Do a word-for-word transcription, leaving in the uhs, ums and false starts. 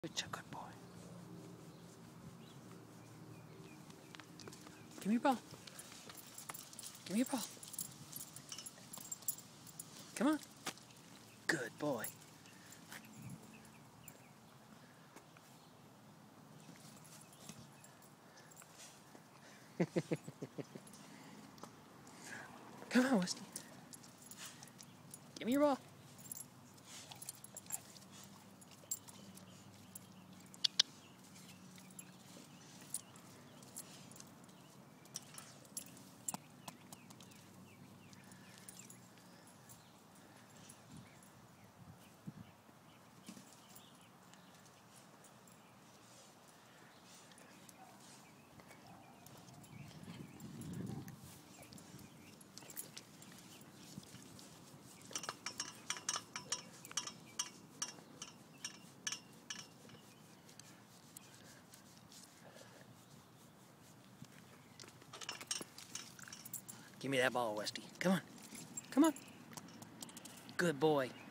Such a good boy. Give me your ball. Give me your ball. Come on. Good boy. Come on, Westy. Give me your ball. Give me that ball, Westy. Come on. Come on. Good boy.